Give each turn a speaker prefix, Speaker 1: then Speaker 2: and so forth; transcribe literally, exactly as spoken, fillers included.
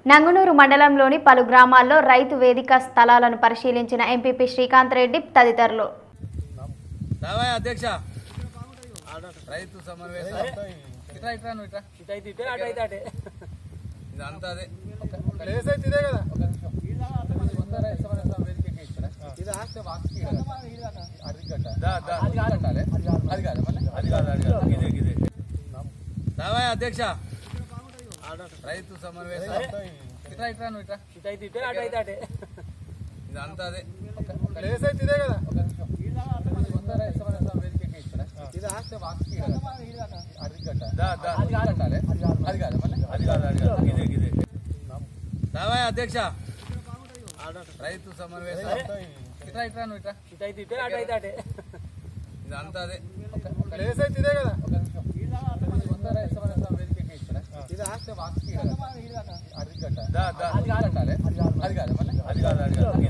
Speaker 1: నంగునూరు మండలంలోని పలు గ్రామాల్లో రైతు వేదిక స్థలాలను పరిశీలించిన ఎంపీపీ శ్రీకాంత్ రెడ్డి తదితరులు.
Speaker 2: అధ్యక్ష రైతు సమావేశం అధ్యక్ష రైతు సమావేశం ఇదంతా అదే ప్లేస్ అయితే ఇదే కదా. అధ్యక్ష రైతు సమావేశం ఇదంతా అదే ప్లేస్ అయితే ఇదే కదా. అది కాదు అది కాదు అది కాదు